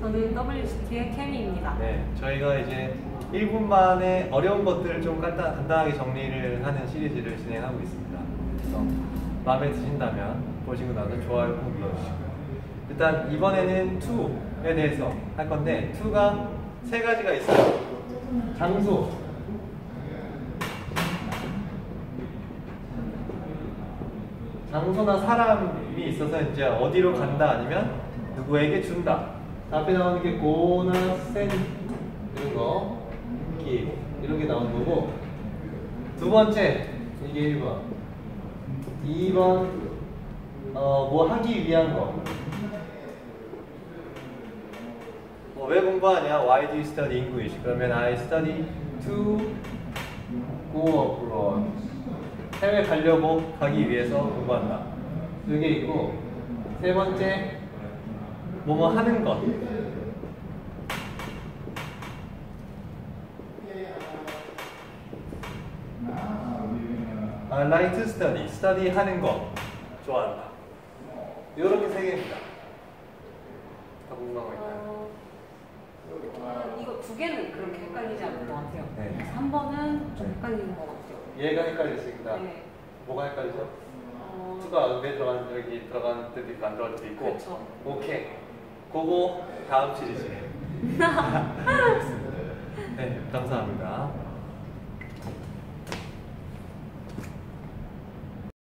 저는 WCT의 케미입니다. 네, 저희가 이제 1분 만에 어려운 것들을 좀 간단하게 정리를 하는 시리즈를 진행하고 있습니다. 그래서 마음에 드신다면 보시고 나서 좋아요 꼭 눌러주시고요. 일단 이번에는 2에 대해서 할 건데 2가 세 가지가 있어요. 장소, 장소나 사람이 있어서 이제 어디로 간다 아니면 누구에게 준다. 앞에 나오는 게 고나 센 이런 거, 이런 게 나오는 거고, 두 번째 이게 1번, 2번 뭐 하기 위한 거. 뭐 왜 공부하냐? Why do you study English? 그러면 I study to go abroad. 해외 가려고 가기 위해서 공부한다. 이게 있고, 세 번째 뭐뭐 하는 것. I like to study. study 하는 거 좋아한다. 이렇게 세 개입니다. 더 궁금한 거 있나요? 이거 두 개는 그렇게 헷갈리지 않는 것 같아요. 네. 3번은 좀 헷갈리는 것 같아요. 얘가 헷갈렸습니다. 네. 뭐가 헷갈리죠? 수가 왜 들어간 여기 들어간 때도 있고 안 들어갈 때도 있고. 그렇죠. 오케이. 그거 다음 시리즈에. 네, 감사합니다.